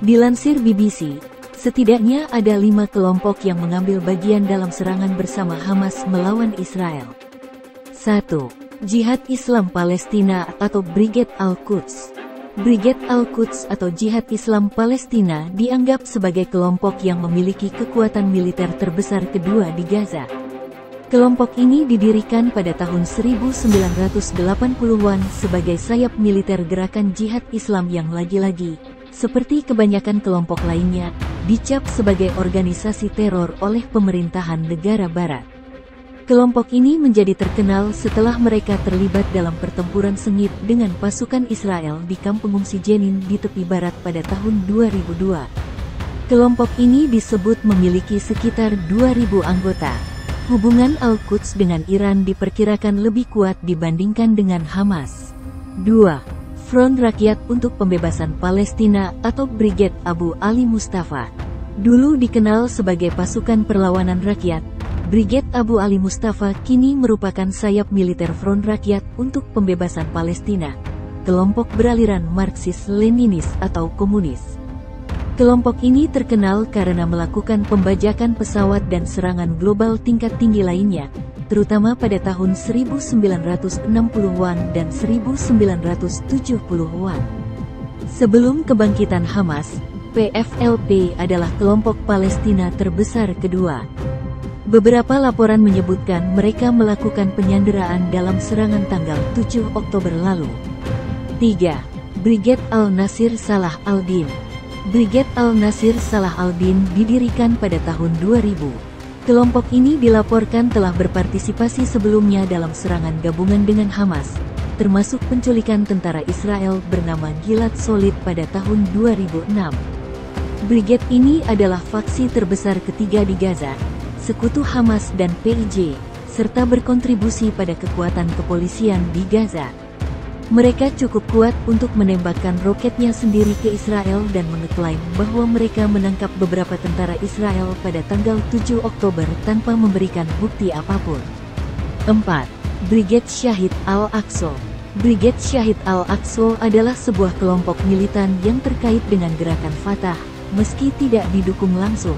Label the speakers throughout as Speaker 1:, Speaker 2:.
Speaker 1: Dilansir BBC, setidaknya ada 5 kelompok yang mengambil bagian dalam serangan bersama Hamas melawan Israel. 1. Jihad Islam Palestina atau Brigade Al-Quds. Brigade Al-Quds atau Jihad Islam Palestina dianggap sebagai kelompok yang memiliki kekuatan militer terbesar kedua di Gaza. Kelompok ini didirikan pada tahun 1980-an sebagai sayap militer gerakan jihad Islam yang lagi-lagi, seperti kebanyakan kelompok lainnya, dicap sebagai organisasi teror oleh pemerintahan negara barat. Kelompok ini menjadi terkenal setelah mereka terlibat dalam pertempuran sengit dengan pasukan Israel di kamp pengungsi Jenin di tepi barat pada tahun 2002. Kelompok ini disebut memiliki sekitar 2.000 anggota. Hubungan Al-Quds dengan Iran diperkirakan lebih kuat dibandingkan dengan Hamas. 2. Front Rakyat untuk Pembebasan Palestina atau Brigade Abu Ali Mustafa. Dulu dikenal sebagai Pasukan Perlawanan Rakyat, Brigade Abu Ali Mustafa kini merupakan sayap militer Front Rakyat untuk Pembebasan Palestina, kelompok beraliran Marxis-Leninis atau komunis. Kelompok ini terkenal karena melakukan pembajakan pesawat dan serangan global tingkat tinggi lainnya, terutama pada tahun 1960-an dan 1970-an. Sebelum kebangkitan Hamas, PFLP adalah kelompok Palestina terbesar kedua. Beberapa laporan menyebutkan mereka melakukan penyanderaan dalam serangan tanggal 7 Oktober lalu. 3. Brigade Al-Nasir Salah al-Din. Brigade Al-Nasir Salah al-Din didirikan pada tahun 2000. Kelompok ini dilaporkan telah berpartisipasi sebelumnya dalam serangan gabungan dengan Hamas, termasuk penculikan tentara Israel bernama Gilad Shalit pada tahun 2006. Brigade ini adalah faksi terbesar ketiga di Gaza, sekutu Hamas dan PIJ, serta berkontribusi pada kekuatan kepolisian di Gaza. Mereka cukup kuat untuk menembakkan roketnya sendiri ke Israel dan mengeklaim bahwa mereka menangkap beberapa tentara Israel pada tanggal 7 Oktober tanpa memberikan bukti apapun. 4. Brigade Syahid Al-Aqsa. Brigade Syahid Al-Aqsa adalah sebuah kelompok militan yang terkait dengan gerakan Fatah, meski tidak didukung langsung.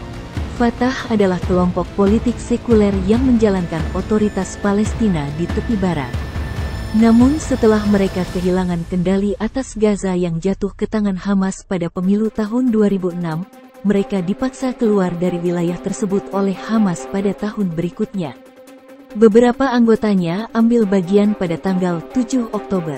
Speaker 1: Fatah adalah kelompok politik sekuler yang menjalankan otoritas Palestina di tepi barat. Namun setelah mereka kehilangan kendali atas Gaza yang jatuh ke tangan Hamas pada pemilu tahun 2006, mereka dipaksa keluar dari wilayah tersebut oleh Hamas pada tahun berikutnya. Beberapa anggotanya ambil bagian pada tanggal 7 Oktober.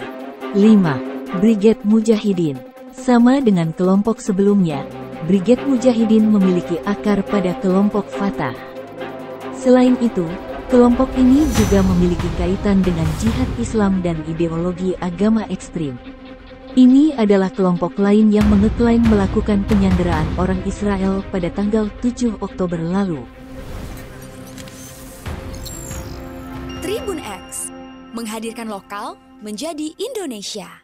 Speaker 1: 5. Brigade Mujahidin. Sama dengan kelompok sebelumnya, Brigade Mujahidin memiliki akar pada kelompok Fatah. Selain itu, kelompok ini juga memiliki kaitan dengan jihad Islam dan ideologi agama ekstrim. Ini adalah kelompok lain yang mengeklaim melakukan penyanderaan orang Israel pada tanggal 7 Oktober lalu.
Speaker 2: Tribun X menghadirkan lokal menjadi Indonesia.